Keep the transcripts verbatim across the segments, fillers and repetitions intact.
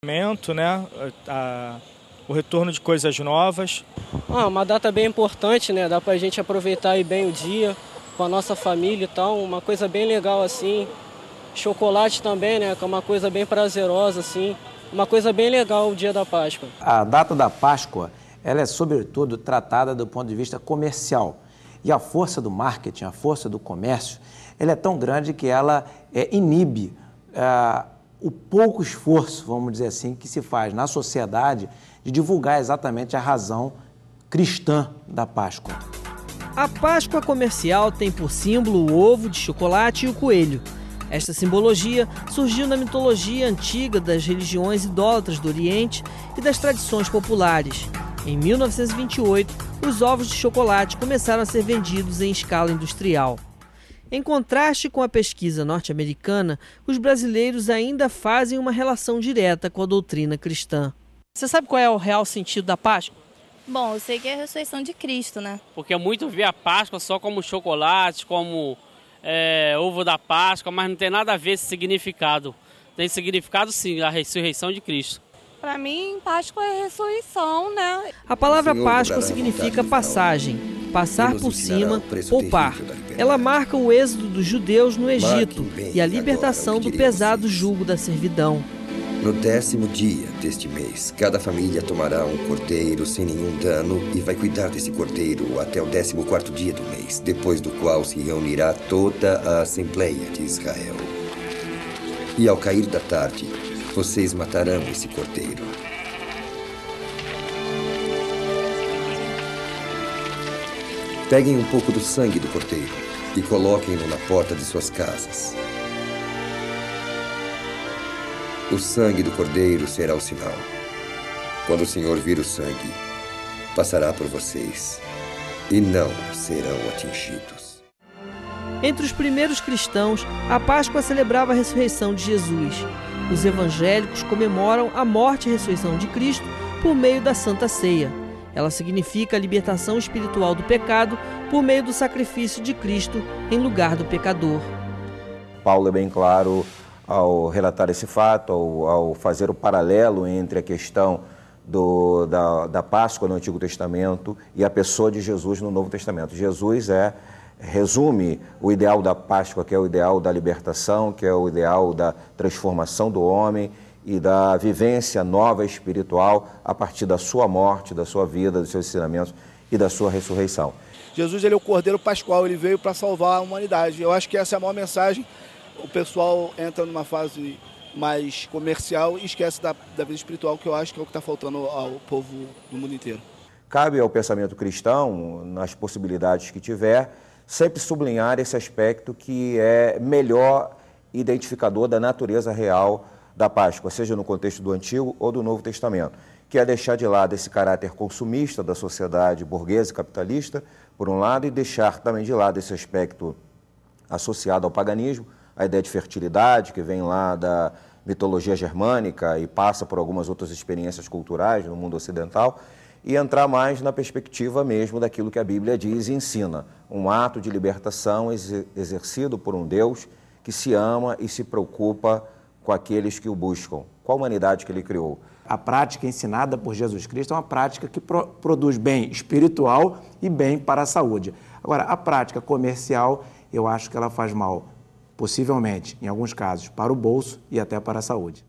Né? A, o retorno de coisas novas. Ah, uma data bem importante, né? Dá pra gente aproveitar aí bem o dia com a nossa família e tal, uma coisa bem legal assim. Chocolate também, né? Que é uma coisa bem prazerosa assim, uma coisa bem legal o dia da Páscoa. A data da Páscoa, ela é sobretudo tratada do ponto de vista comercial. E a força do marketing, a força do comércio, ela é tão grande que ela é, inibe uh, o pouco esforço, vamos dizer assim, que se faz na sociedade de divulgar exatamente a razão cristã da Páscoa. A Páscoa comercial tem por símbolo o ovo de chocolate e o coelho. Esta simbologia surgiu na mitologia antiga das religiões idólatras do Oriente e das tradições populares. Em mil novecentos e vinte e oito, os ovos de chocolate começaram a ser vendidos em escala industrial. Em contraste com a pesquisa norte-americana, os brasileiros ainda fazem uma relação direta com a doutrina cristã. Você sabe qual é o real sentido da Páscoa? Bom, eu sei que é a ressurreição de Cristo, né? Porque muito vê a Páscoa só como chocolate, como é, ovo da Páscoa, mas não tem nada a ver esse significado. Tem significado sim, a ressurreição de Cristo. Para mim, Páscoa é ressurreição, né? A palavra Páscoa significa passagem, passar por cima, poupar. Ela marca o êxodo dos judeus no Egito e a libertação do pesado jugo da servidão. No décimo dia deste mês, cada família tomará um cordeiro sem nenhum dano e vai cuidar desse cordeiro até o décimo quarto dia do mês, depois do qual se reunirá toda a Assembleia de Israel. E ao cair da tarde, vocês matarão esse cordeiro. Peguem um pouco do sangue do cordeiro e coloquem-no na porta de suas casas. O sangue do cordeiro será o sinal. Quando o Senhor vir o sangue, passará por vocês e não serão atingidos. Entre os primeiros cristãos, a Páscoa celebrava a ressurreição de Jesus. Os evangélicos comemoram a morte e ressurreição de Cristo por meio da Santa Ceia. Ela significa a libertação espiritual do pecado por meio do sacrifício de Cristo em lugar do pecador. Paulo é bem claro ao relatar esse fato, ao, ao fazer o paralelo entre a questão do, da, da Páscoa no Antigo Testamento e a pessoa de Jesus no Novo Testamento. Jesus é, resume o ideal da Páscoa, que é o ideal da libertação, que é o ideal da transformação do homem e da vivência nova espiritual a partir da sua morte, da sua vida, dos seus ensinamentos e da sua ressurreição. Jesus ele é o Cordeiro Pascual, ele veio para salvar a humanidade. Eu acho que essa é a maior mensagem. O pessoal entra numa fase mais comercial e esquece da, da vida espiritual, que eu acho que é o que está faltando ao povo do mundo inteiro. Cabe ao pensamento cristão, nas possibilidades que tiver, sempre sublinhar esse aspecto que é melhor identificador da natureza real da Páscoa, seja no contexto do Antigo ou do Novo Testamento, que é deixar de lado esse caráter consumista da sociedade burguesa e capitalista, por um lado, e deixar também de lado esse aspecto associado ao paganismo, a ideia de fertilidade, que vem lá da mitologia germânica e passa por algumas outras experiências culturais no mundo ocidental, e entrar mais na perspectiva mesmo daquilo que a Bíblia diz e ensina, um ato de libertação exercido por um Deus que se ama e se preocupa com aqueles que o buscam. Qual a humanidade que ele criou? A prática ensinada por Jesus Cristo é uma prática que pro produz bem espiritual e bem para a saúde. Agora, a prática comercial, eu acho que ela faz mal, possivelmente, em alguns casos, para o bolso e até para a saúde.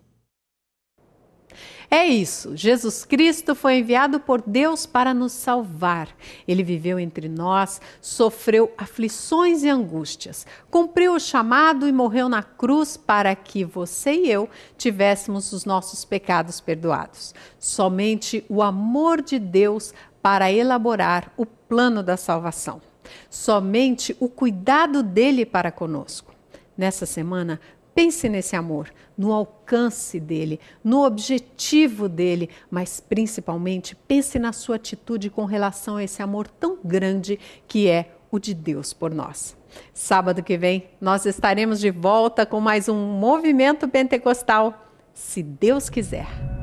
É isso, Jesus Cristo foi enviado por Deus para nos salvar. Ele viveu entre nós, sofreu aflições e angústias, cumpriu o chamado e morreu na cruz para que você e eu tivéssemos os nossos pecados perdoados. Somente o amor de Deus para elaborar o plano da salvação. Somente o cuidado dele para conosco. Nessa semana, pense nesse amor, no alcance dele, no objetivo dele, mas principalmente pense na sua atitude com relação a esse amor tão grande que é o de Deus por nós. Sábado que vem, nós estaremos de volta com mais um Movimento Pentecostal, se Deus quiser.